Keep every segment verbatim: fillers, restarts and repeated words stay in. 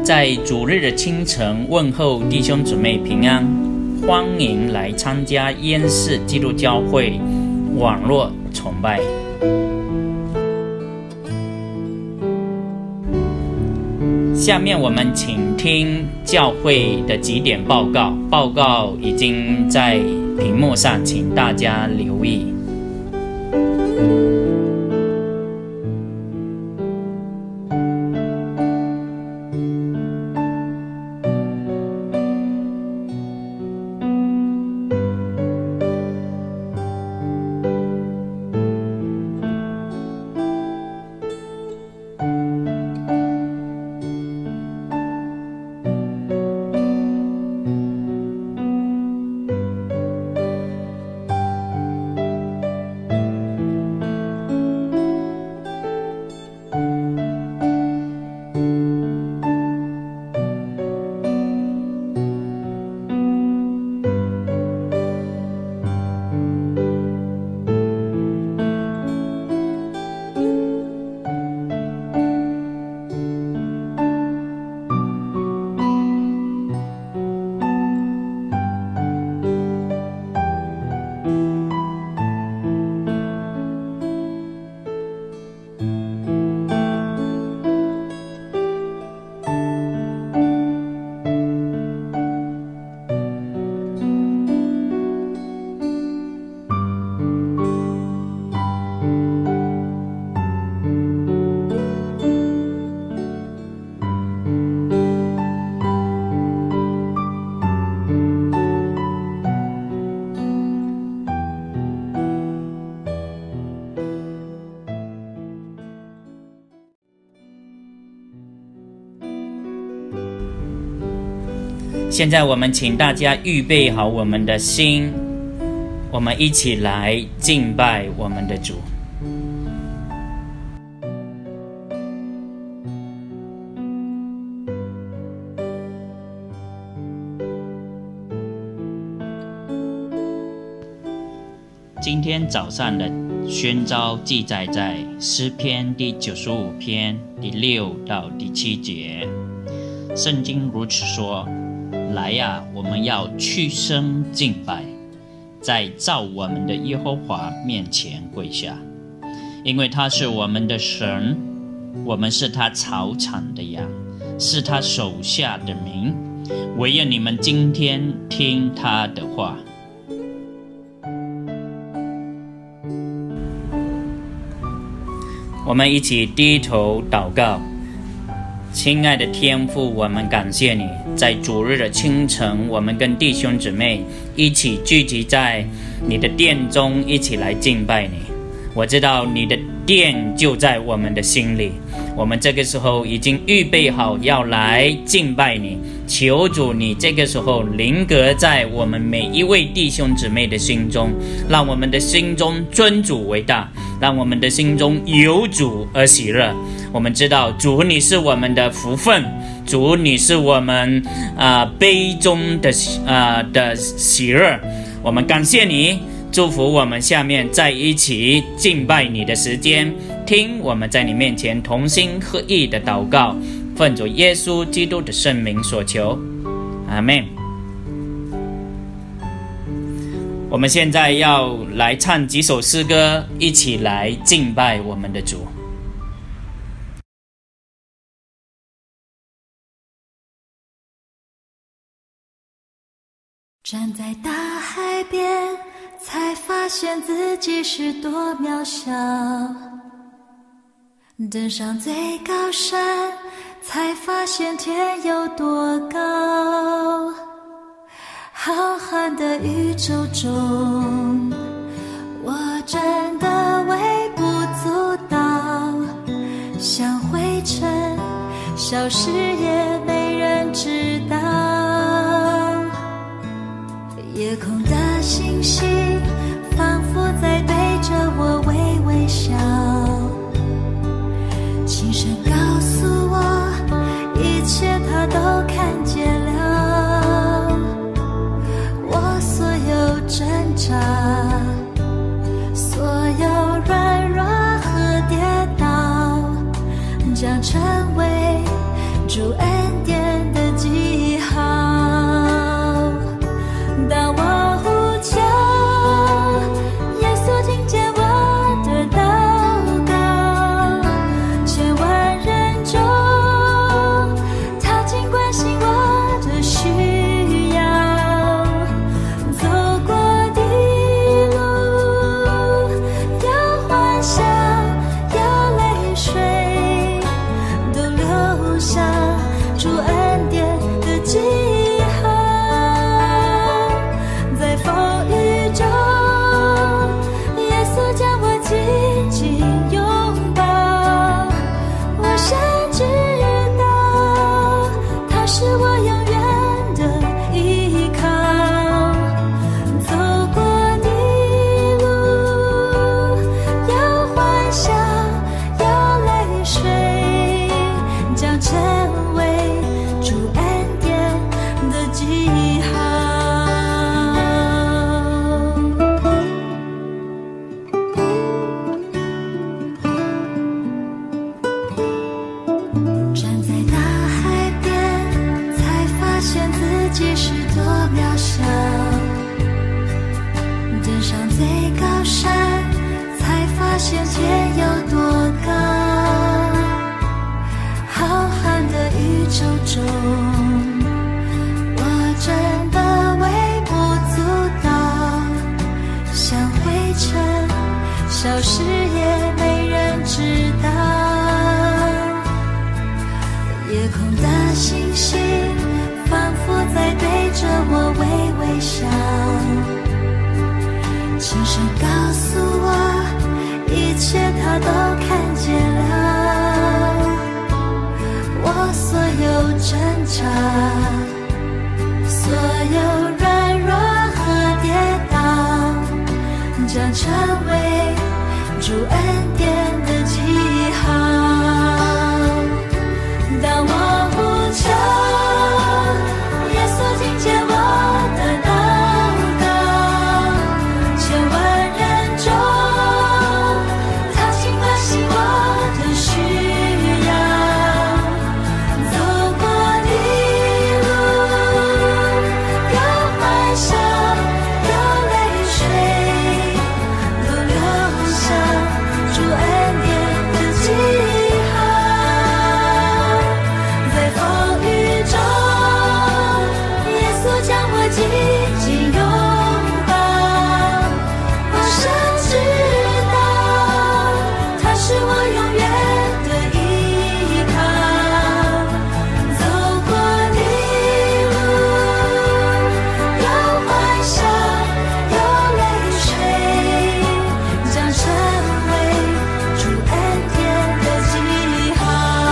在主日的清晨问候弟兄姊妹平安，欢迎来参加烟市基督教会网络崇拜。下面我们请听教会的几点报告，报告已经在屏幕上，请大家留意。现在我们请大家预备好我们的心，我们一起来敬拜我们的主。今天早上的宣召记载在诗篇第九十五篇第六到第七节。圣经如此说：来呀，我们要屈身敬拜，在造我们的耶和华面前跪下，因为他是我们的神，我们是他草场的羊，是他手下的民，惟愿你们今天听他的话。我们一起低头祷告。亲爱的天父，我们感谢你，在主日的清晨，我们跟弟兄姊妹一起聚集在你的殿中，一起来敬拜你。我知道你的殿就在我们的心里，我们这个时候已经预备好要来敬拜你。求主你这个时候临格在我们每一位弟兄姊妹的心中，让我们的心中尊主为大，让我们的心中有主而喜乐。我们知道主你是我们的福分，主你是我们、呃、杯中的、呃、的喜乐。我们感谢你，祝福我们下面在一起敬拜你的时间，听我们在你面前同心合意的祷告，奉主耶稣基督的圣名所求，阿们。我们现在要来唱几首诗歌，一起来敬拜我们的主。 站在大海边，才发现自己是多渺小，登上最高山，才发现天有多高。浩瀚的宇宙中，我真的微不足道，像灰尘消失也没人知道。夜空的星星仿佛在对着我微微笑，轻声告诉我一切他都看见了。我所有挣扎，所有软弱和跌倒，将成为主恩典登上最高山，才发现天有多高。浩瀚的宇宙中，我真的微不足道，像灰尘，消失也没人知道。夜空的星星仿佛在对着我微微笑，轻声告诉我，一切他都看见了。我所有挣扎，所有软弱和跌倒，将成为主恩典的记号。当我呼求，耶稣听见我的祷告，千万人中，他尽关心我的需要。走过的路，有欢笑，有泪水，都留下主恩典的记号。在风雨中，耶稣将我紧紧拥抱，我深知道他是我永远的依靠。走过的路，有欢笑，有泪水，将成为主恩典的记号。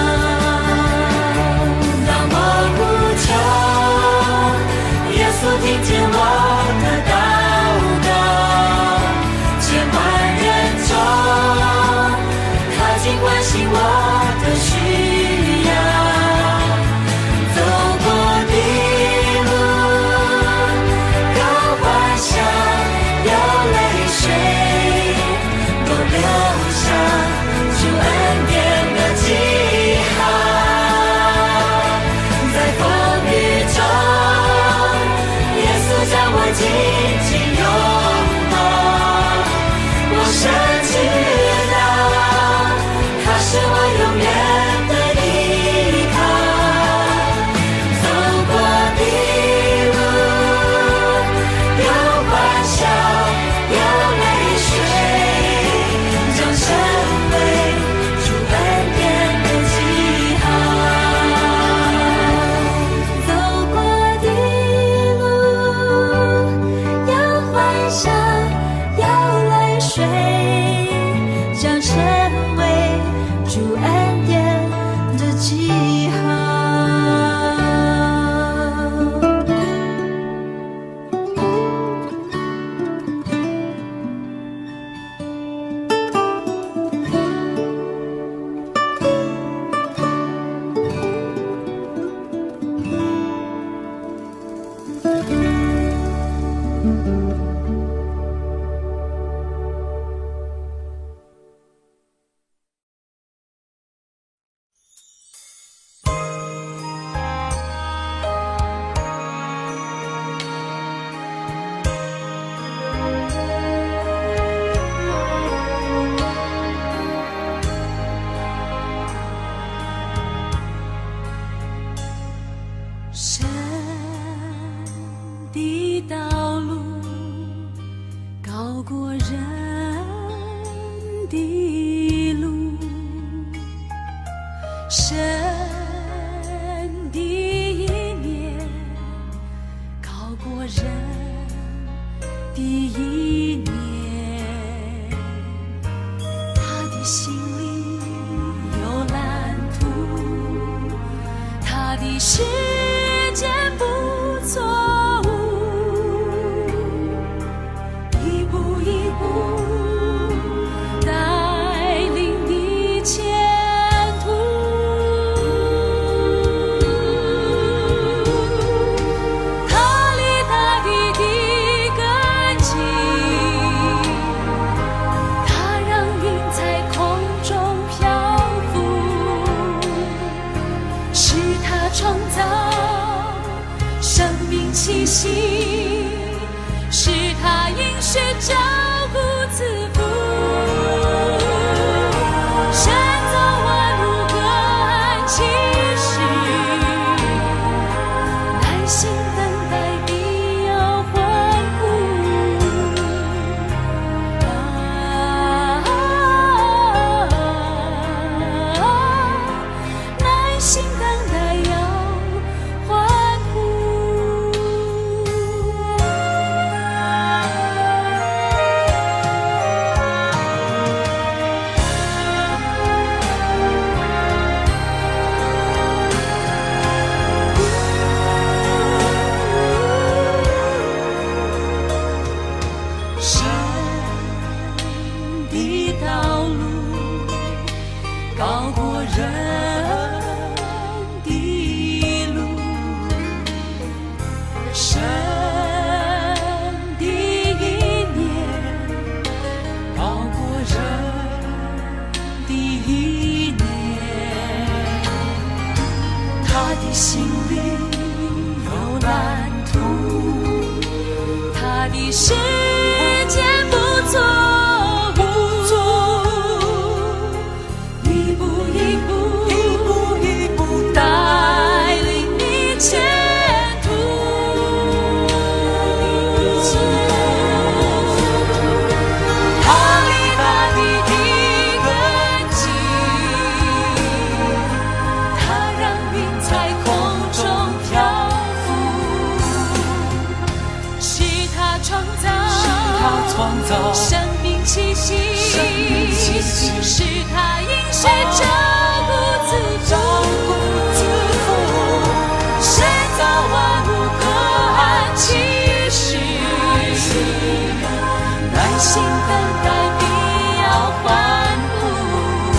当我呼求，耶稣听见我的祷告，千万人中，他尽关心我的需要。走过的路，有欢笑，有泪水，都留下主恩典的记号。在风雨中，耶稣将我紧紧拥抱，我深知道他是我永远的依靠。走过的路，有欢笑，有泪水，将成为主恩典的记号。走过的路，有欢笑，有泪水，将成为主恩典的记号。神的道路高过人的路，神的意念高过人的意念，他的心里有蓝图，他的时间不错误，一步一步带领你前途。 创造生命气息，是他应许照顾自照顾自负， 谁造万物各安其时，耐心等待必要欢呼。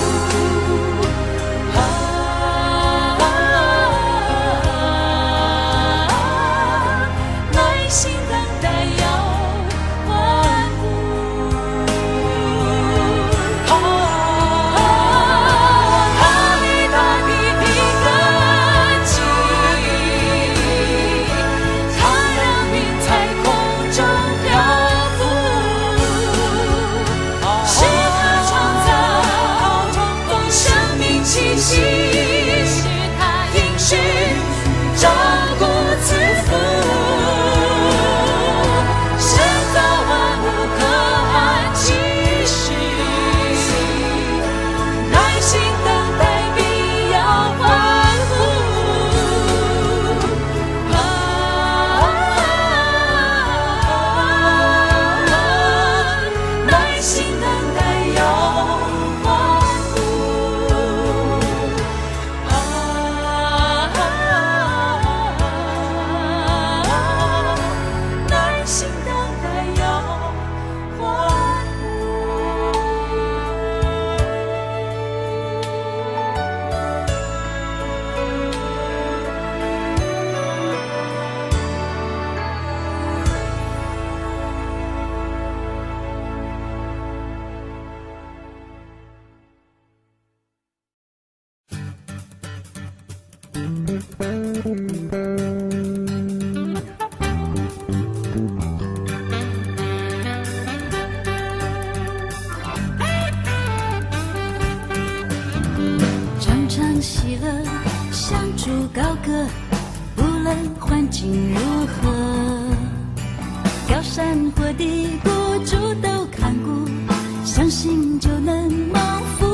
常常喜乐，向主高歌，无论环境如何，高山或低谷，主都看顾，相信就能蒙福。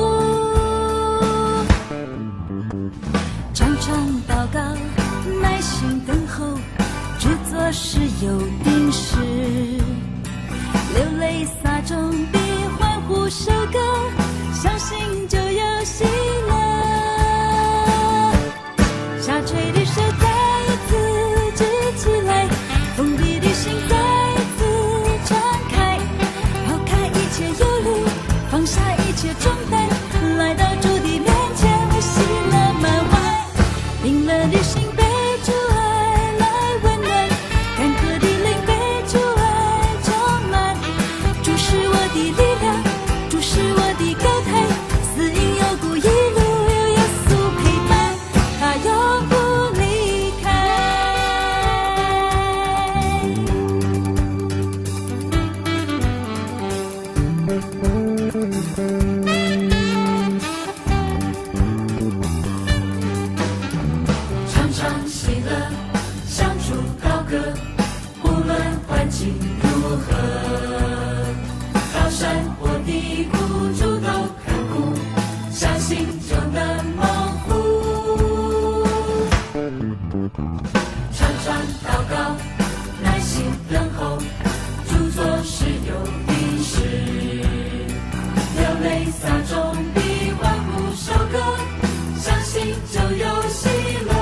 常常祷告，耐心等候，主做事有定时，流泪撒种必欢呼收割，相信就有喜乐。下垂的手再一次举起来，封闭的心再一次敞开，抛开一切忧虑，放下一切重担，来到主的面前，我喜乐满怀。冰冷的心被主爱来温暖，干涸的灵被主爱充满。主是我的力量，主是我的高台，死荫幽谷一路有耶稣陪伴，他永不离开。 常常喜乐，向主高歌，无论环境如何，高山或低谷，主都看顾，相信就能蒙福。常常祷告，耐心等候，主做事有定时，流泪撒种必欢呼收割，相信就有喜乐。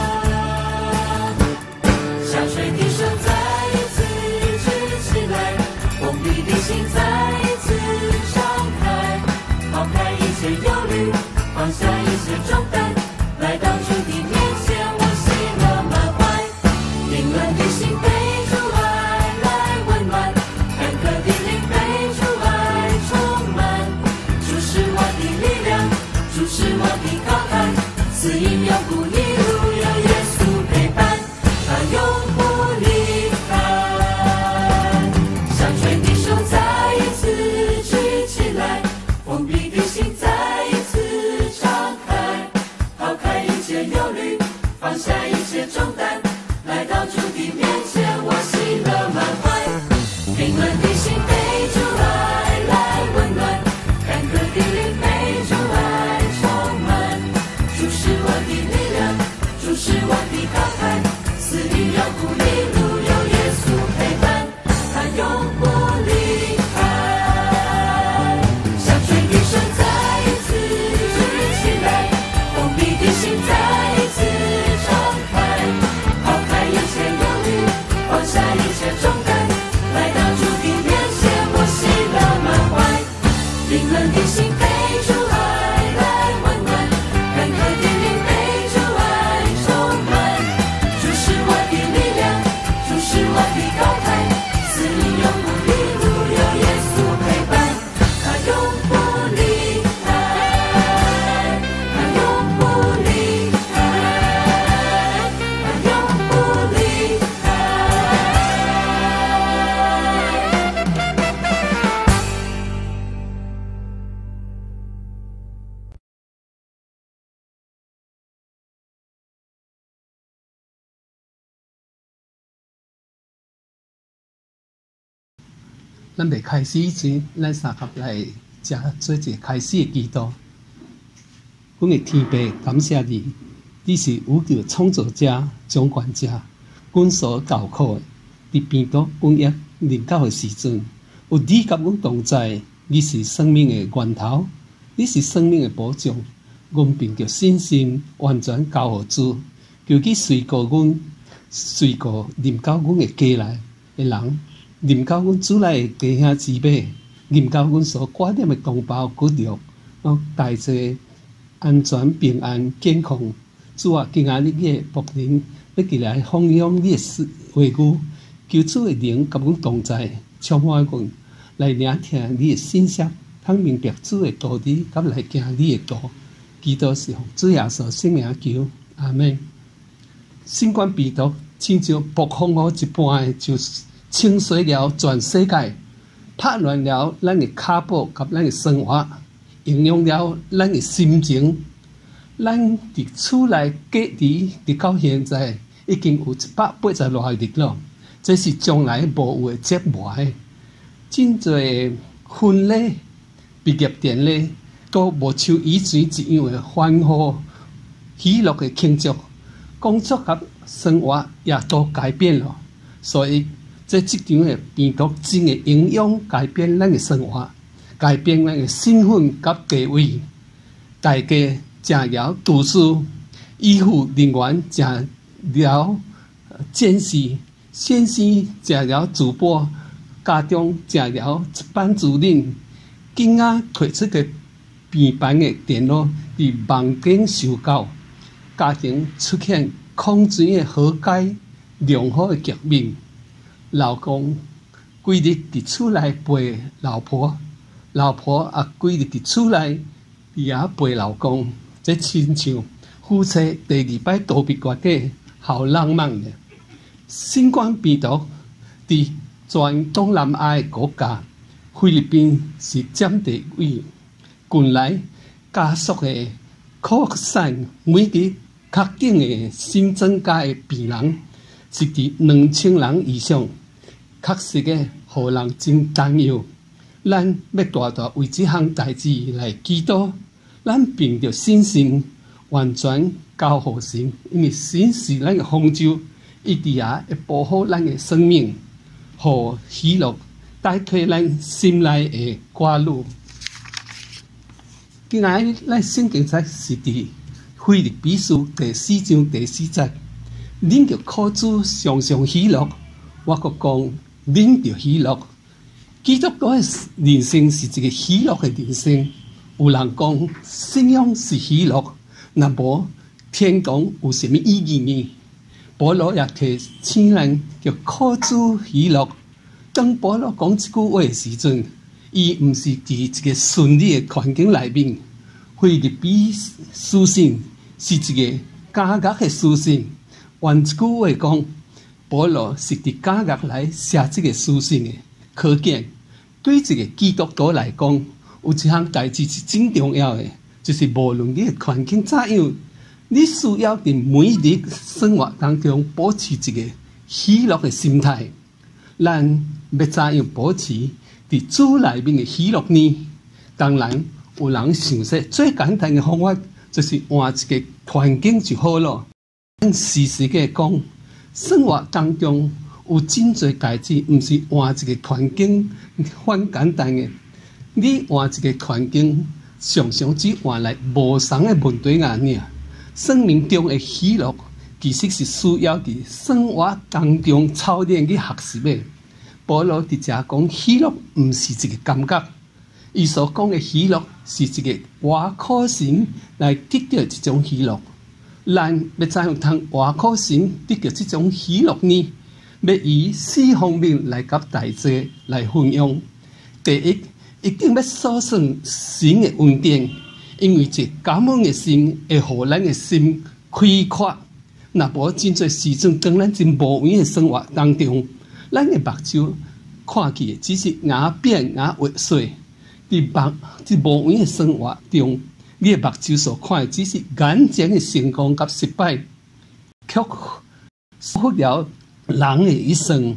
下垂的手再一次举起来，封闭的心再一次敞开，抛开一切忧虑，放下一切重担，来到主的面前，我喜乐满怀。冰冷的心被主爱来温暖，干渴的灵被主爱充满。主是我的力量，主是我的高台，死荫幽谷一路有耶稣陪伴，他永不离开。下垂的手再一次举起来，封闭的心再一次敞开， 咱未开始以前，咱三合来食做一个开始的祈祷。阮的天父，感谢你，你是宇宙创造者、掌权者，阮所劳苦的。伫边度，阮也临到的时阵，有你甲阮同在，你是生命的源头，你是生命的保障。阮凭着信心，完全交互主，求你随过阮，随过临到阮的家内的人，临到阮主内的弟兄姊妹，临到阮所挂念的同胞骨肉，我大家安全、平安、健康。主啊，今仔日你的仆人要起来弘扬你的话语，求主的灵甲阮同在，充满阮，来聆听你的信息，通明白主的道理，甲来行你的道。祈祷是奉主耶稣圣名求，阿门。新冠病毒亲像暴风雨一般的，就清洗了全世界，拍乱了咱的脚步甲咱的生活，影响了咱的心情。咱伫厝内隔离，直到现在已经有一百八十多日了，这是将来无有的折磨。真侪婚礼、毕业典礼。都无像以前一样的欢呼、喜乐的庆祝，工作甲生活也都改变了。所以，这即场的病毒真的影响改变咱的生活，改变咱的身份甲地位。大家正了读书，医护人员正了见识，先生正了主播，家长正了一班主任，囡仔推出个平板的电脑伫网顶受教，家庭出现空前的和解良好的局面。老公规日伫厝内陪老婆，老婆也规日伫厝内也陪老公，这亲像夫妻第二摆道别月底，好浪漫的。新冠病毒伫全东南亚的国家，菲律宾是占第位。近来加速的扩散，每日确诊的新增加的病人是伫两千人以上，确实的，互人真担忧。咱要大大为这项代志来祈祷，咱凭着信心完全交互神，因为神是咱的方舟，一直也会保护咱的生命，互喜乐代替咱心内的挂虑。今仔日咱圣经在是伫腓立比书第四章第四节，恁着靠主常常喜乐。我阁讲，恁着喜乐。基督徒的人生是一个喜乐的人生。有人讲信仰是喜乐，那无天堂有什么意义呢？保罗也提醒人着靠主喜乐。当保罗讲这句话的时阵，伊毋是伫一个顺利的环境内面，腓立比书信是一个加压的书信。换一句话讲，保罗是伫加压来写这个书信的。可见，对一个基督徒来讲，有一项代志是真重要的，就是无论你的环境怎样，你需要伫每日生活当中保持一个喜乐的心态。咱要怎样保持伫主内面的喜乐呢？当然，有人想说最简单的方法就是换一个环境就好了。但事实的讲，生活当中有真侪代志，毋是换一个环境很简单的。你换一个环境，常常只换来无同的问题而已。生命中的喜乐，其实是需要伫生活当中操练去学习的。保罗伫遮讲喜乐，毋是一个感觉，伊所讲的喜乐是一个活靠神来得到这种喜乐。咱要怎样通活靠神得到这种喜乐呢？要以四方面来甲大家来分享。第一，一定要数算神的恩典，因为这感恩的心会互咱的心开阔。若无真侪时阵，当咱真无闲的生活当中，咱的目睭看起只是牙扁牙滑碎。伫目伫无闲的生活中，你的目睭所看的只是眼前的成功甲失败，却忽略人的一生。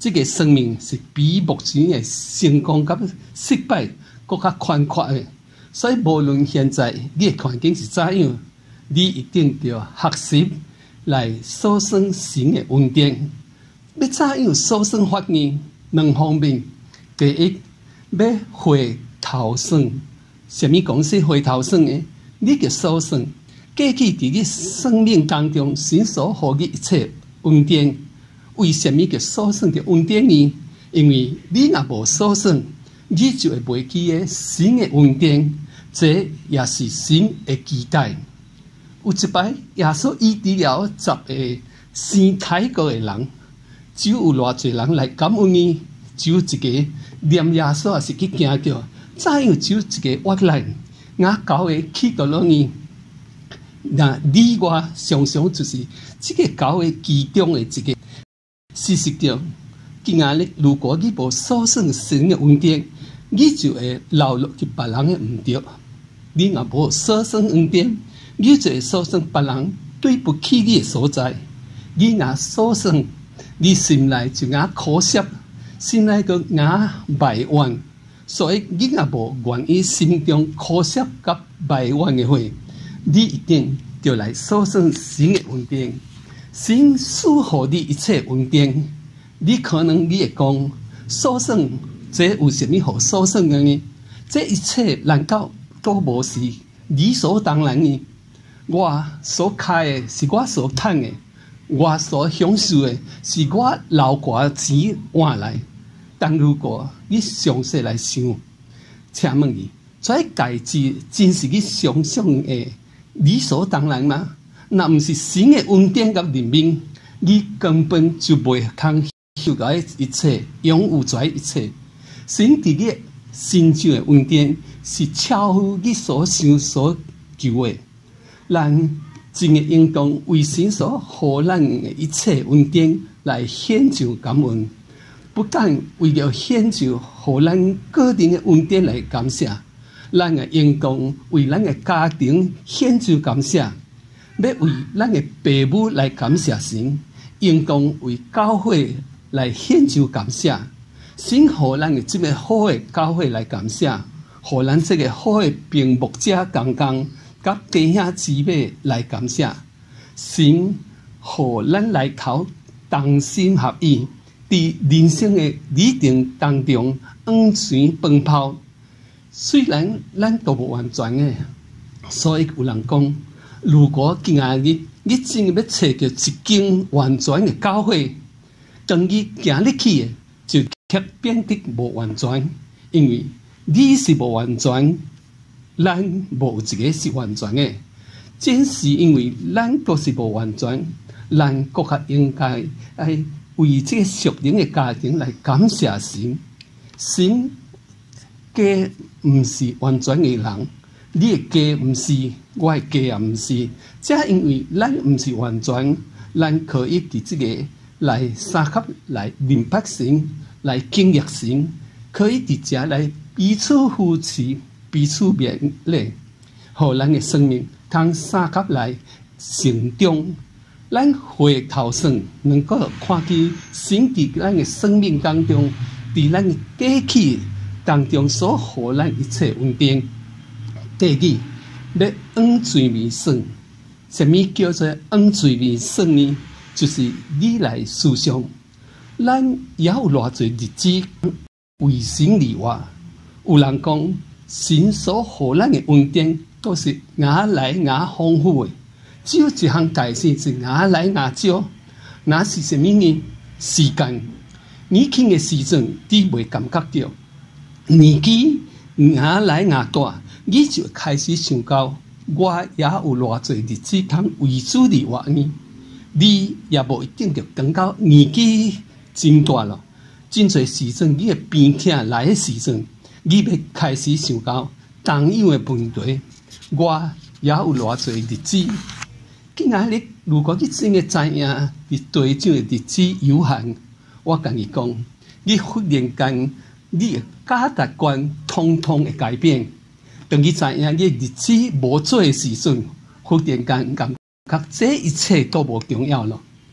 这个生命是比目前的成功甲失败更加宽阔的。所以无论现在你的环境是怎样，你一定要学习来数算神的恩典。要怎样数算法呢？两方面，第一要回头算。什么讲是回头算呢？你嘅数算，过去伫你生命当中神所予你一切恩典，为什么叫数算嘅恩典呢？因为你若无数算，你就会袂记嘅神嘅恩典，这也是神嘅期待。有一摆，耶稣医治了十个生太过嘅人，只有偌侪人来感恩呢？只有一个念耶稣也是去惊叫。怎样只有一个活来，我教会去到了呢？那你我常常就是这个教会其中的一个。事实上，今仔日如果你无数算神的恩典，你就会流落去别人的唔对。你若无数算恩典，你就会数算别人对不起你的所在。你若数算，你心内就硬可惜，心内个硬埋怨。所以，你若无愿意心中可惜甲埋怨嘅话，你一定要来数算神嘅恩典。神赐予你一切恩典，你可能你会讲数算，这有什么好数算嘅呢？这一切难道都无是理所当然嘅？我所开嘅是我所赚嘅，我所享受嘅是我留寡钱换来。但如果你详细来想，请问你，这代志真是你想象的理所当然吗？那不是神的恩典甲怜悯，你根本就袂通受到一切，拥有在一切。神伫你心中的恩典是超乎你所想所求的。咱真的应当为神所予咱的一切恩典来献上感恩。不但为了献上予咱个人的恩典来感谢，咱也应当为咱的家庭献上感谢，要为咱的父母来感谢神，应当为教会来献上感谢。神予咱的这个好的教会来感谢，予咱这个好的屏幕者同工，甲弟兄姊妹来感谢。神予咱来头同心合意。伫人生的旅程当中，往前奔跑。虽然咱都无完全的，所以有人讲，如果今仔日你真要找到一间完全的教会，当你行入去的，就却变得无完全，因为你是无完全，咱无一个是完全的。正是因为咱都是无完全，咱更加应该爱。为这个属灵的家庭来感谢神，神家不是完全的人，你的家不是，我的家也不是。正因为咱不是完全，咱可以伫这个来三合来明白神，来经历神，可以伫这来彼此扶持，彼此勉励，互咱的生命通三合来成长。咱回头算，能够看见神伫咱的生命当中，伫咱的过去当中所予咱一切恩典。第二，要往罪面算。什么叫做往罪面算呢？就是你来思想，咱也有偌侪日子为神而活。有人讲，神所予咱的恩典都是牙来牙丰富的。只有一项代志是牙来牙少，那是什么呢？时间，年轻的时阵你未感觉到，年纪牙来牙大，你就开始想到，我也有偌侪日子通为主而活呢。你也无一定就等到年纪真大了，真侪时阵你的病痛来的时阵，你要开始想到同样的问题，我也有偌侪日子。今仔日，如果你真嘅知影，你对这日子有限，我跟你讲，你忽然间，你嘅价值观通通会改变。当你知影你日子无做嘅时阵，忽然间感觉这一切都无重要咯。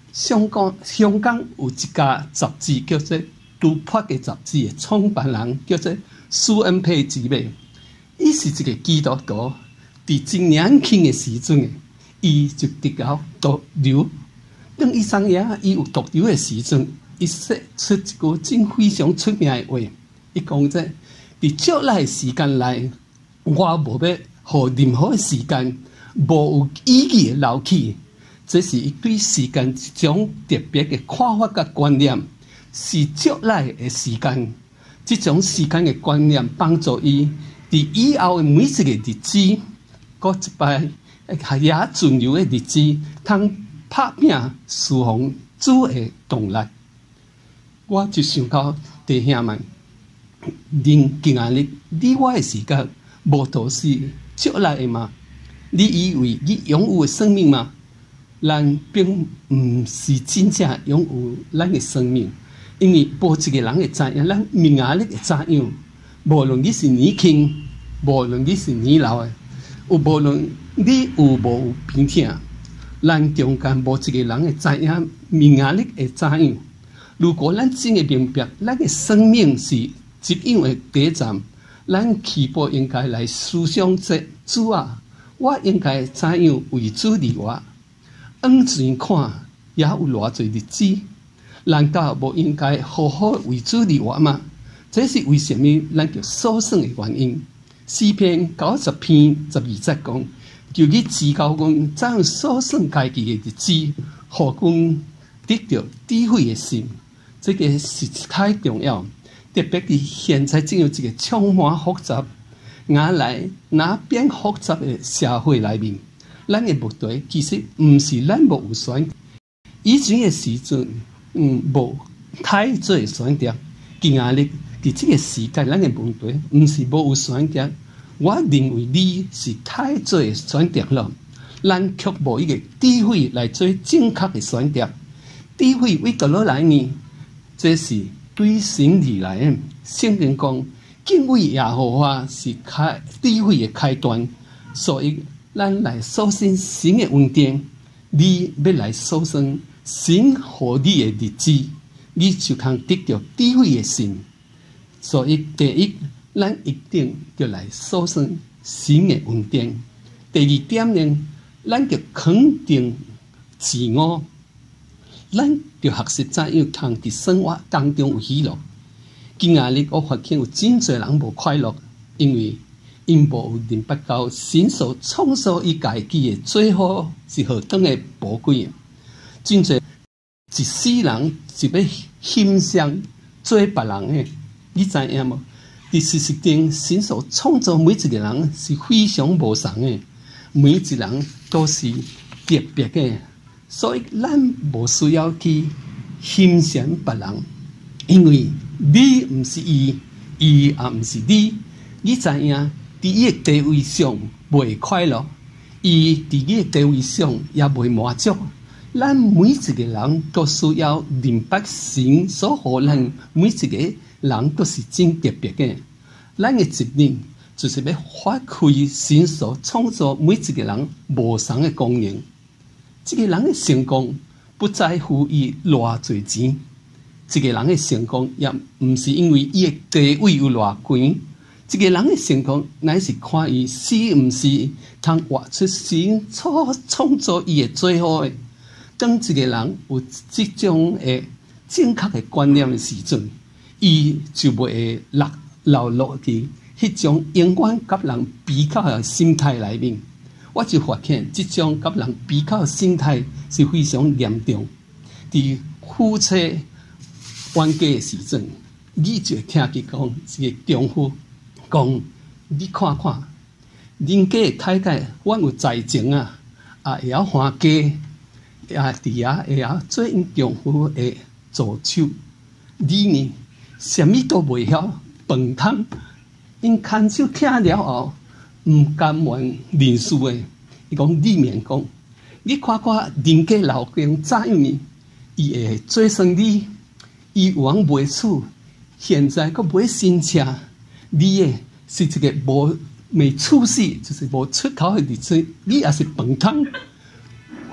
香港香港有一家杂志叫做《突破》嘅杂志嘅创办人叫做苏恩佩姊妹，伊是一个基督徒，伫真年轻嘅时阵，伊就得到毒瘤。当伊生涯伊有毒瘤嘅时阵，伊说出一句真非常出名嘅话，伊讲者伫接来时间内，我无要互任何时间无有意义嘅留去。这是伊对时间一种特别嘅看法甲观念，是接来嘅时间，这种时间嘅观念帮助伊伫以后嘅每一个日子，搁一摆也存留嘅日子，通拍拼侍奉主嘅动力。我就想到弟兄们，恁今仔日你我嘅时间无都是接来嘅吗？你以为你拥有嘅生命吗？咱并唔是真正拥有咱嘅生命，因为无一个人会知影，咱明仔日会怎样。无论你是年轻，无论你是年老嘅，有无论你有无有病痛，咱中间无一个人会知影明仔日会怎样。如果咱真嘅明白，咱嘅生命是一样嘅第站，咱起步应该来思想这主啊，我应该怎样为主而活？往前看，也有偌侪日子，难道无应该好好为主而活吗？这是为什么咱叫所剩的原因。诗篇九十篇十二节讲，求你指教阮怎样所剩家己的日子，互阮得到智慧的心。这个是太重要，特别是现在进入一个充满复杂、哪来哪变复杂的社会里面。咱嘅目的其实唔是咱无有选，以前嘅时阵，嗯，无太做选择。今仔日伫这个时代，咱嘅问题唔是无有选择。我认为你是太做选择了，咱却无一个智慧来做正确嘅选择。智慧为倒落来呢？这是对神而来嘅。圣经讲，敬畏耶和华是开智慧嘅开端，所以。咱来所生神嘅恩典，你要来所生神互你嘅日子，你就通得到智慧嘅心。所以第一，咱一定要来所生神嘅恩典。第二點呢，咱就肯定自我，咱就學習怎樣通喺生活當中有喜樂。今仔日我發現有真濟人無快樂，因為因无认不到神所创造伊家己嘅最好是何等嘅宝贵。真侪一世人是要欣賞做別人嘅，你知影無？伫事實上，神所創造每一個人是非常無同嘅，每一個人都是特別嘅，所以咱無需要去欣賞別人，因為你唔是伊，伊也唔是你，你知影？伫伊嘅地位上袂快樂，伊伫伊嘅地位上也袂滿足。咱每一個人都需要明白神所互咱每一個人都是真特別嘅。咱嘅責任就是要發揮神所創造每一個人無同嘅功能。這個人嘅成功不在乎伊偌濟錢，這個人嘅成功也唔是因為伊嘅地位有偌高。一個人嘅成功，乃是看伊是毋是通活出神所創造伊嘅最好嘅。當一個人有這種誒正確嘅觀念嘅時陣，伊就袂會落流落去迄種永遠甲人比較嘅心態裡面。我就發現，這種甲人比較嘅心態是非常嚴重。伫夫妻冤家嘅時陣，你就會聽佢講一個丈夫。講你看看，恁家嘅太太，我有才情啊，啊會曉還家，也佇遐會曉做因丈夫嘅助手。你呢，啥物都袂曉，飯湯，因牽手聽了後，毋甘願認輸嘅。伊講裡面講，你看看恁家老公怎樣呢？伊會做生意，伊有通賣厝，現在佫買新車。你誒是一個無未出世，就是無出頭嘅日子，你也是飯湯。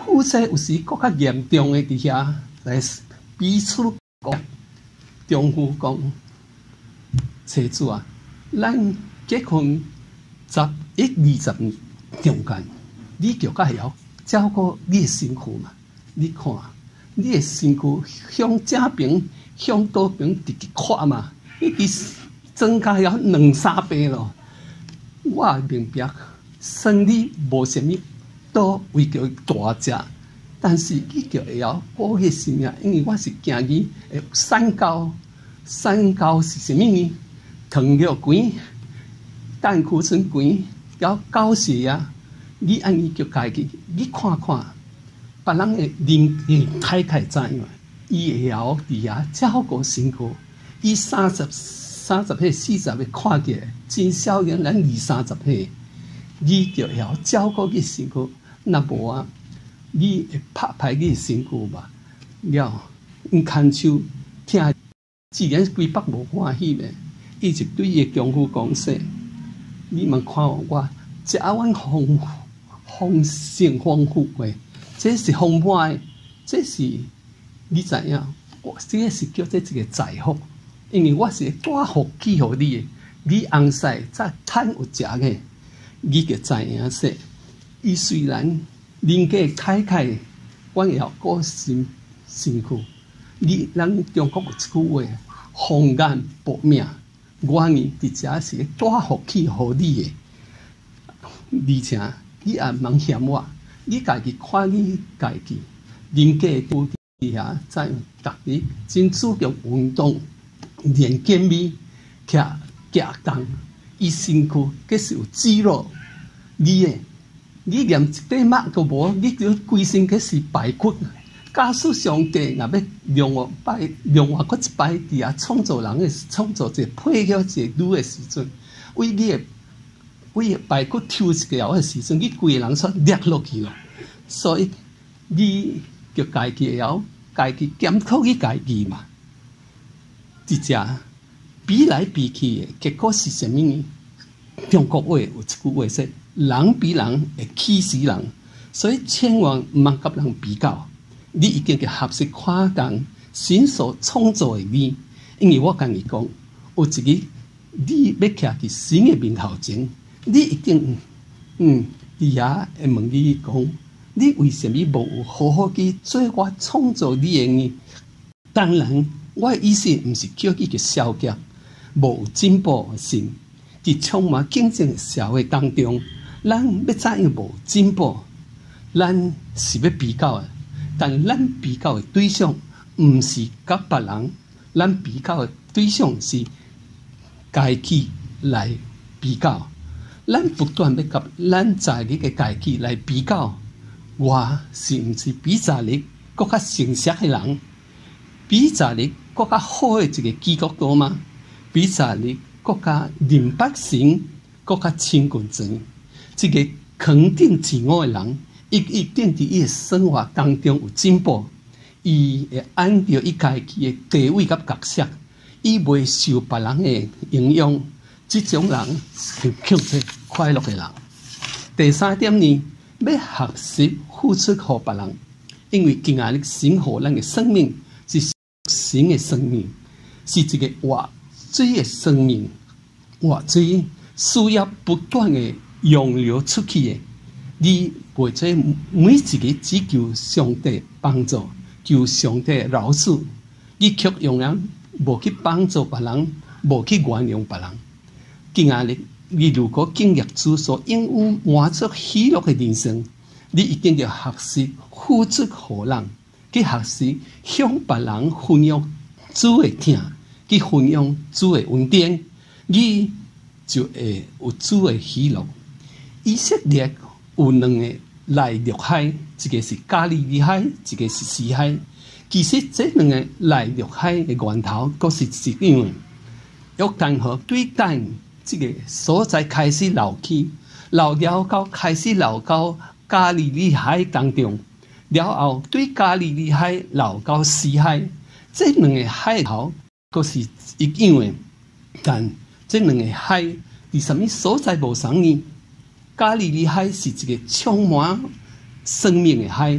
夫妻有时更较严重的伫遐来彼此讲，丈夫讲妻子啊，咱结婚十一二十年中间，你就该要照顾你的身躯嘛。你看，你的身躯向正边、向倒边直直看嘛，已经增加了两三倍咯。我明白，生理无什么多为叫大只，但是你就会晓保护性命，因为我是惊伊会三高。三高是什么呢？糖尿病、胆固醇高，有高血压。你安尼就家己，你看看，别人的人人太太知影，伊会晓伫遐照顾身躯。伊三十、三十岁、四十岁看起来真少年，咱二三十岁，你就会晓照顾佢身躯。若无啊，你会拍歹你身躯嘛？了，唔牵手听。既然规北无欢喜咧，伊就对伊丈夫讲说：“你们看我食啊碗丰丰盛丰富诶，这是丰满诶，这是你知影？我这是叫做一个财富，因为我是带福气互你诶。你红婿再趁有食诶，你就知影说，伊虽然人家太太，我也要顾身身躯。你咱中国有一句话。”红颜薄命，我呢伫遮是带福气互你诶，而且你也茫嫌我，你家己看你家己，人家都伫遐在逐日真注重运动，练健美，徛行动，伊身躯计是有肌肉，你诶，你连一块肉都无，你就规身计是排骨。假使上帝若要另外摆另外搁一摆伫遐创造人诶，创造一个配合一个女诶时阵，为你诶为排骨抽一条诶时阵，你规个人煞裂落去咯。所以你就家己会晓家己检讨你家己嘛。即只比来比去诶结果是啥物呢？中国话有一句话说：人比人会气死人，所以千万毋通甲人比较。你已经嘅合适看重神所创造嘅你，因为我跟你讲，有一日你要徛伫神嘅面头前，你一定嗯，伫遐会问你讲，你为什么无好好去做我创造你嘅呢？当然，我嘅意思唔是叫你嘅消极、无进步嘅心，伫充满竞争嘅社会当中，咱要怎样无进步？咱是要比较嘅。但咱比较的对象毋是甲别人，咱比较的对象是家己来比较。咱不断要甲咱在日嘅家己来比较，我是毋是比在日更较成熟嘅人？比在日更较好嘅一个基督徒吗？比在日更加明白神，更加亲近神，一个肯定自我嘅人。伊一定伫伊诶生活当中有进步，伊会按照伊家己诶地位甲角色，伊袂受别人诶影响。即种人是叫做快乐诶人。第三点呢，要学习付出互别人，因为今仔日神互咱诶生命是神诶生命，是一个活水诶生命，活水需要不断诶涌流出去诶。你或者每一个只求上帝帮助，求上帝饶恕，你却永远无去帮助别人，无去原谅别人。今仔日你如果经历主所应允满足喜乐的人生，你一定要学习付出互人，去学习向别人分享主的疼，去分享主的恩典，你就会有主的喜乐。以色列有两个内陆海，一个是加利利海，一个是死海。其实这两个内陆海的源头，都是一样的。约旦河对等这个所在开始流起，流了到开始流到加利利海当中，了后对加利利海流到死海。这两个海头都是一样的，但这两个海伫什么所在无同呢？加利利海是一个充满生命的海，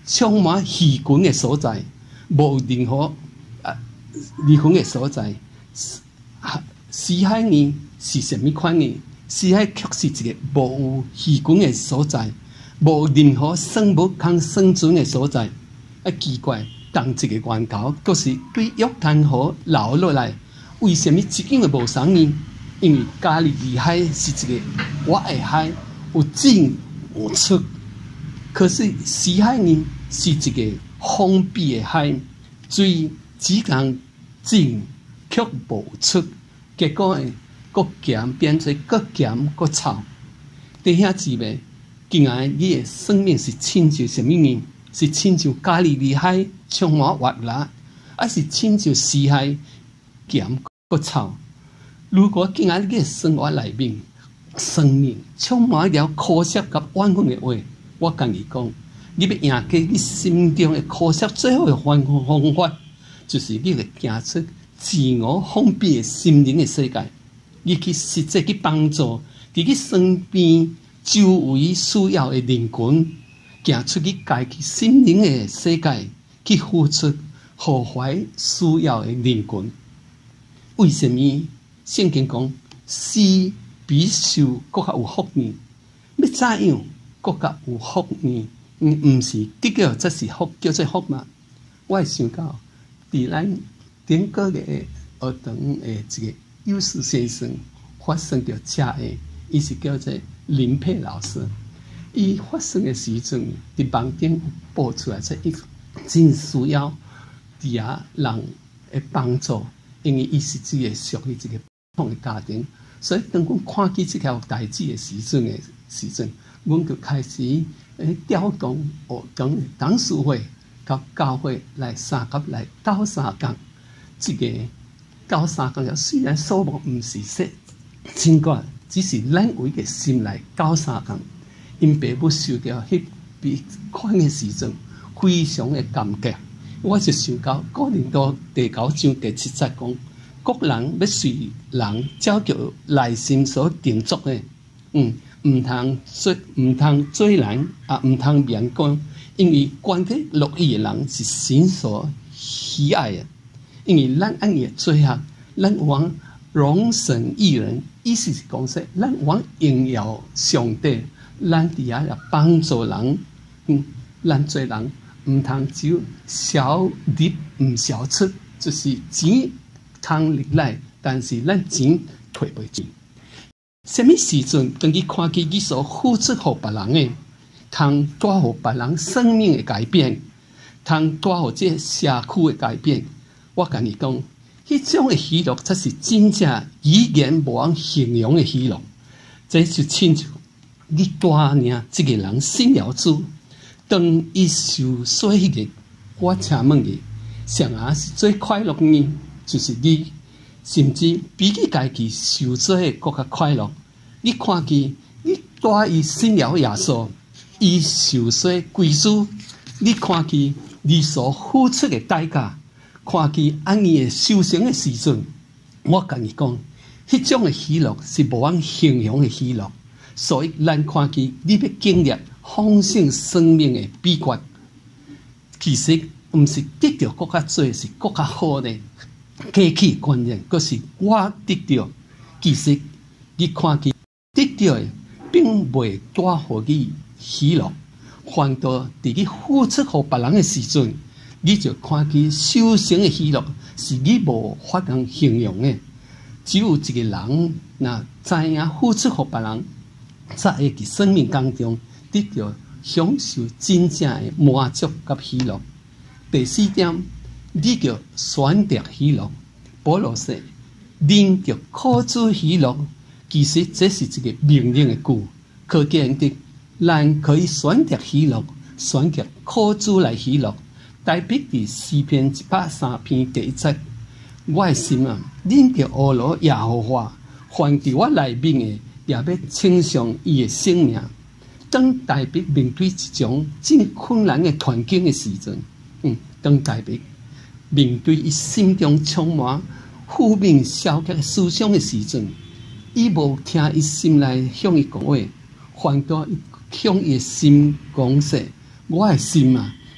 充满虚群的所在，无任何啊离婚的所在。死海呢是什么款呢？死海却是一个无有虚群的所在，无任何生物通生存的所在。啊，奇怪，当一个源头，阁是对约旦河流落来，为什么一景都无送呢？因为加利利海是一个活的海，有进有出。可是死海呢是一个封闭的海，水只能进却无出。结果呢，搁咸变做搁咸搁臭。弟兄姊妹，今仔你的生命是亲像什么呢？是亲像加利利海充满活力，还是亲像死海咸搁臭？如果今仔你的生活内面，生命充满了苦涩甲怨恨的话，我跟你讲，你要赢过你心中的苦涩，最好的方方法，就是你要行出自我封闭的心灵的世界，你去实际去帮助伫你身边周围需要的人群，行出去家己心灵的世界，去付出关怀需要的人群。为什么圣经讲施比受更加有福呢？要怎样更加有福呢？嗯，毋是得到这是福，叫做福嘛？我会想到伫咱顶个月学堂的一个幼师先生发生着车祸，伊是叫做林佩老师。伊发生的时阵，伫网顶播出来，说伊真需要伫遐人的帮助，因为伊是一个属于一个普通的家庭，所以当阮看见这条代志的时阵的时阵，阮就开始诶调动学堂的董事会甲教会来三甲来斗相共。这个斗相共，虽然数目毋是说真高，只是咱有一个心来斗相共。因爸母受到迄笔款的时阵，非常的感激。我就想到哥林多第九章第七节讲，各人要随人照着内心所定做的，嗯，毋通说毋通做人，啊，毋通面光，因为关给乐意的人是神所喜爱的。因为咱按伊做下，咱往荣神益人，意思是讲说，咱往荣耀上帝，咱伫遐来帮助人。嗯，咱做人毋通只有小入毋小出，就是钱通入来，但是咱钱退袂进。什么时阵当你看见你所付出互别人的，通带互别人生命的改变，通带互这社区的改变？我跟你讲，迄种的喜乐才是真正语言无法形容的喜乐。这就亲像你带领这个人信了主，当伊受洗迄日，我请问你，谁啊是最快乐呢？就是你，甚至比你家己受洗的更加快乐。你看见你带伊信了耶稣，伊受洗归主，你看见你所付出的代价。看见安尼的修行的时阵，我跟你讲，迄种的喜乐是无法形容的喜乐。所以咱看见你要经历丰盛生命的秘诀，其实毋是得到更加多，是更加好的。过去观念，阁是我得到。其实你看见得到的，并未带互你喜乐，反倒伫你付出互别人的时阵。你就看见修行的喜乐是你无法通形容的，只有一个人若知影付出互别人，才会伫生命当中得到享受真正的满足甲喜乐。第四点，你就选择喜乐。保罗说：“恁就靠主喜乐。”其实这是一个命令的句，可见的，咱可以选择喜乐，选择靠主来喜乐。大笔伫诗篇一百三篇第一节，我的心啊，恁着学罗耶和华，凡伫我内面的，也要称颂伊的圣名。当大笔面对一种真困难的环境的时阵，嗯，当大笔面对伊心中充满负面消极的思想的时阵，伊无听伊心内向伊讲话，反倒向伊的心讲说：“我的心啊！”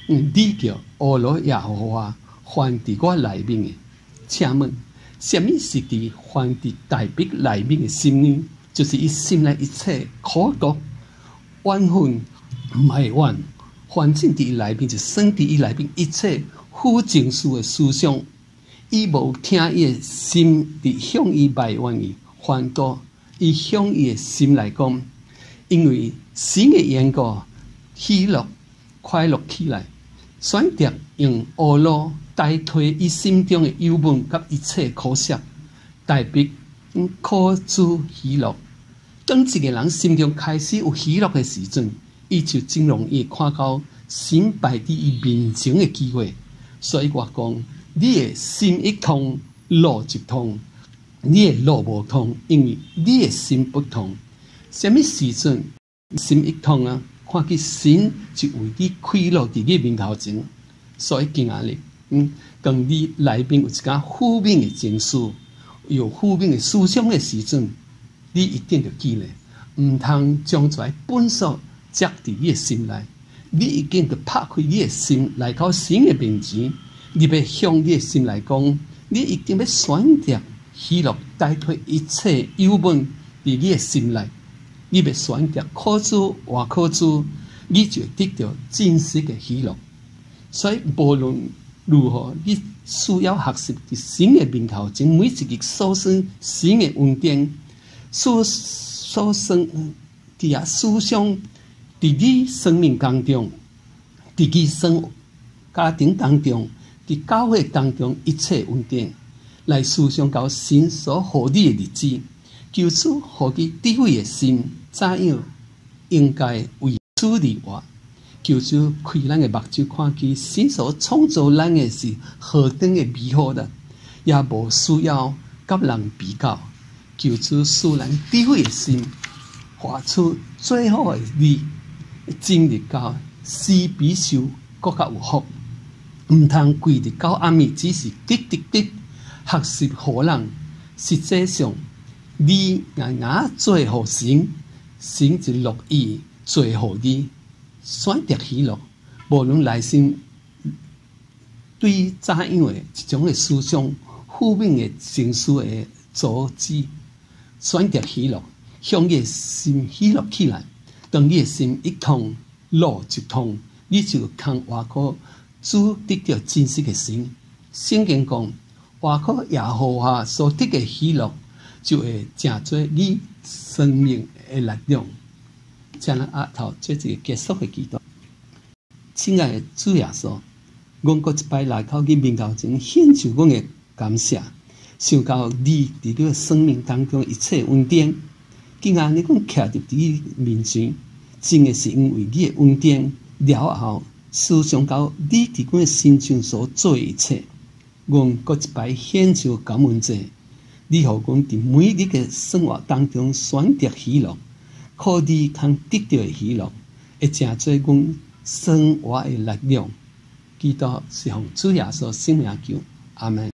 嗯，你叫俄罗耶和华还伫我内面的。请问，什么是伫还伫大笔内面的心呢？就是伊心内一切苦毒、怨恨、埋怨，反正伫伊内面就算伫伊内面一切负情绪的思想。伊无听伊的心伫向伊埋怨伊烦恼，伊向伊的心来讲，因为神的缘故，喜乐、快乐起来，选择用恶路代替伊心中的忧闷甲一切苦涩，代笔苦主喜乐。当一个人心中开始有喜乐的时阵，伊就真容易看到神摆伫伊面前的机会。所以我讲，你的心一通，路就通；你的路无通，因为你的心不通。什么时阵心一通啊？看见神就为你开路伫你面头前。所以今仔日，嗯，当你内面有一间负面的情绪，有负面的思想的时阵，你一定要记咧，唔通将这本素接伫你的心内。你已经要拍开你的心，来到神的面前。你要向你的心来讲，你一定要选择喜乐代替一切忧闷伫你的心内。你要选择苦主或苦主，你就得到真实的喜乐。所以无论如何，你需要学习伫神的面头前，每一日所生神的恩典，所所生伫遐思想，伫你生命当中，伫你生家庭当中，伫教会当中一切恩典，来思想到神所予你的日子，求主予你智慧的心，怎样应该为主而活。求主开咱的目睭，看见神所创造咱的是何等的美好的，也无需要甲人比较。求主使咱智慧的心，画出最好的你，进入到死比受更加有福。唔通规日到暗暝，只是滴滴滴学习互人，实际上你硬硬做互神，神就乐意做互你。选择喜乐，无论内心对怎样的一种的思想、负面的情绪的阻止，选择喜乐，向你的心喜乐起来。当你的心一通，路就通，你就通活靠主得到真实的神。圣经讲，活靠耶和华所得的喜乐，就会成做你生命的力量。将咱下头做一个结束的祈祷。亲爱的主耶稣，阮搁一摆来到你面头前，献上阮的感谢，想到你伫你生命当中一切恩典。今仔日阮徛伫你面前，真的是因为你的恩典了后，思想到你伫阮的心中所做的一切，阮搁一摆献上感恩祭。你互阮伫每日的生活当中选择喜乐。靠你通得到的喜乐，会成做阮生活的力量。祈祷是奉主耶稣圣名求，阿门。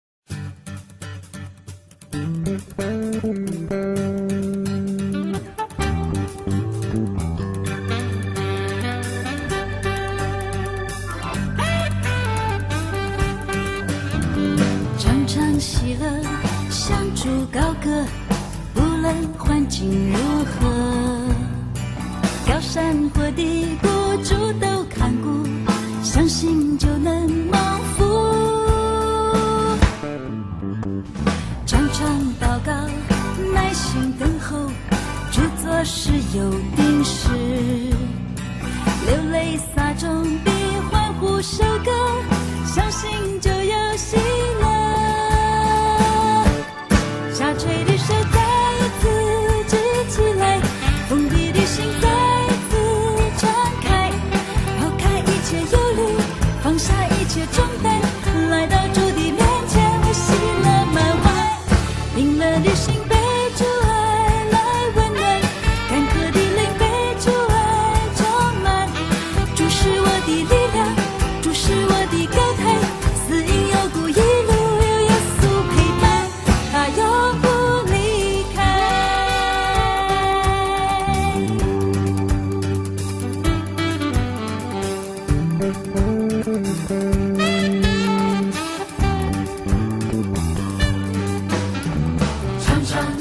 常常喜乐，向主高歌。无论环境如何，高山或低谷，主都看顾，相信就能蒙福。常常祷告，耐心等候，主做事有定时，流泪撒种比欢呼收割，相信就有喜乐。下垂的手再一次举起来，封闭的心再次敞开，抛开一切忧虑，放下一切重担，来到主的面前，为喜乐满怀。冰冷的心被主爱来温暖，干渴的灵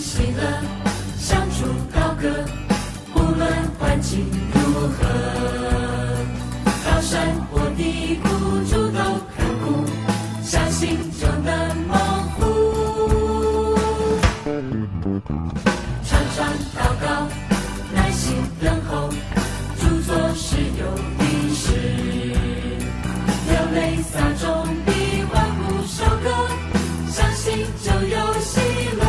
喜乐，相处高歌，无论环境如何，高山或低谷，主都看顾，相信就能蒙福。常常祷告，耐心等候，主做事有定时，流泪撒种比欢呼收割，相信就有喜乐。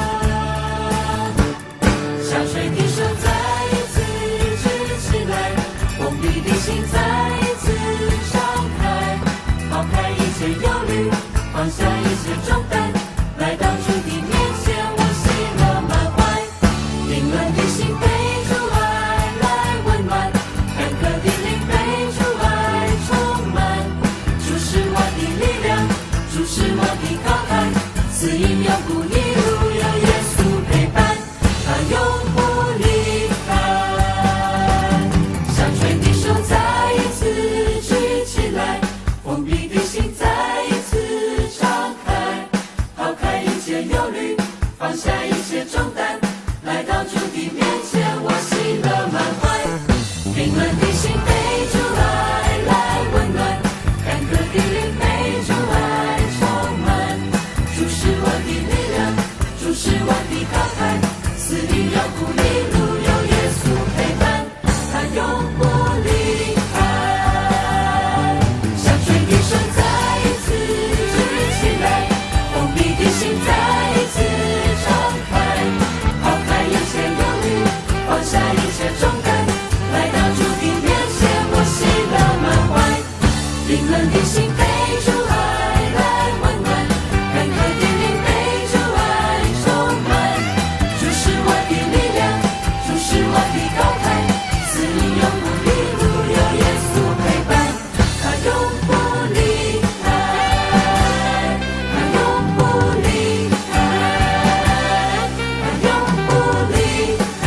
像水滴声再一次举起来，封闭的心再一次敞开，抛开一切忧虑，放下一切重担，来到主的面前，我喜乐满怀。冰冷的心被主爱来温暖，干渴的灵被主爱充满。主是我的力量，主是我的高台，此因永不一路有耶稣陪伴，他永不离开。像水的手再一次举起来，封闭的心再一次敞开，抛开一切忧虑，放下一切重担，来到主的面前，我喜乐满怀。冰冷的心被主爱来温暖，干渴的灵被主爱充满。主是我的力量，主是我的高台，此因永不一路有耶稣陪伴，他永不离开。像水滴声再一次举起来，封闭的心再一次敞开，抛开一切忧虑，放下一切重担，来到主的面前，我喜乐满怀。冰冷的心被主爱来温暖，干渴的灵被主爱充满。主是我的力量，主是我的高台，此因永不一路有耶稣陪伴，他永不离开，他永不离开，他永不离开。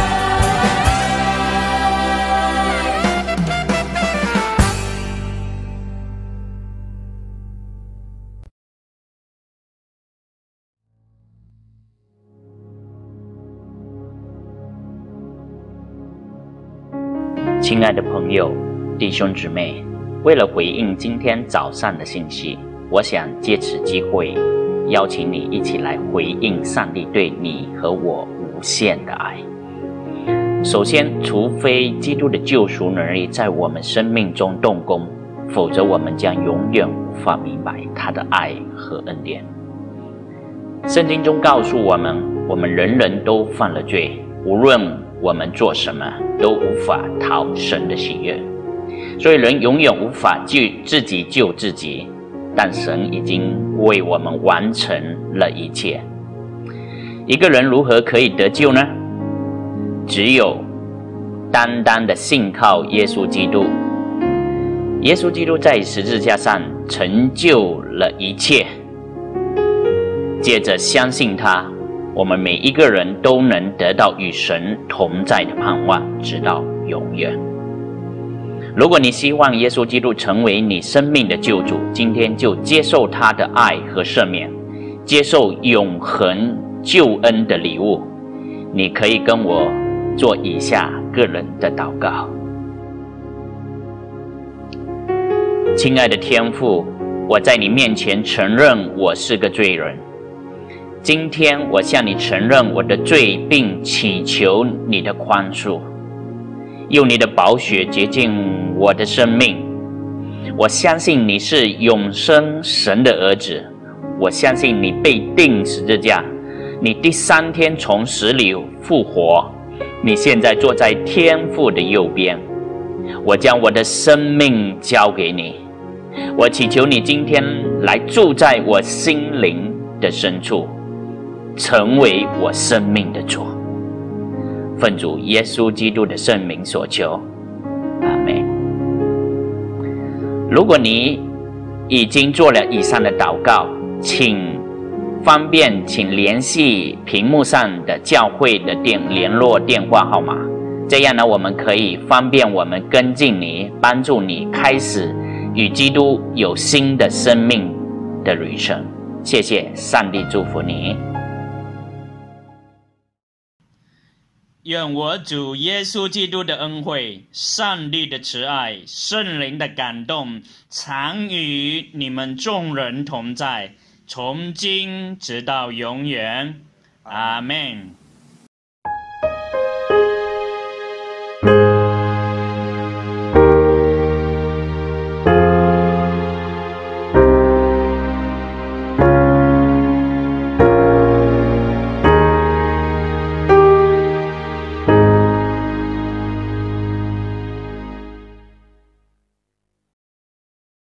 亲爱的朋友、弟兄姊妹，为了回应今天早上的信息，我想借此机会邀请你一起来回应上帝对你和我无限的爱。首先，除非基督的救赎能力在我们生命中动工，否则我们将永远无法明白他的爱和恩典。圣经中告诉我们，我们人人都犯了罪，无论我们做什么都无法讨神的喜悦，所以人永远无法救自己救自己，但神已经为我们完成了一切。一个人如何可以得救呢？只有单单的信靠耶稣基督。耶稣基督在十字架上成就了一切，接着相信他，我们每一个人都能得到与神同在的盼望，直到永远。如果你希望耶稣基督成为你生命的救主，今天就接受他的爱和赦免，接受永恒救恩的礼物。你可以跟我做以下个人的祷告。亲爱的天父，我在你面前承认我是个罪人。今天我向你承认我的罪，并祈求你的宽恕，用你的宝血洁净我的生命。我相信你是永生神的儿子，我相信你被钉十字架，你第三天从死里复活，你现在坐在天父的右边。我将我的生命交给你，我祈求你今天来住在我心灵的深处，成为我生命的主。奉主耶稣基督的圣名所求，阿们。如果你已经做了以上的祷告，请方便请联系屏幕上的教会的电联络电话号码，这样呢，我们可以方便我们跟进你，帮助你开始与基督有新的生命的旅程。谢谢，上帝祝福你。 愿我主耶稣基督的恩惠、上帝的慈爱、圣灵的感动，常与你们众人同在，从今直到永远。阿们。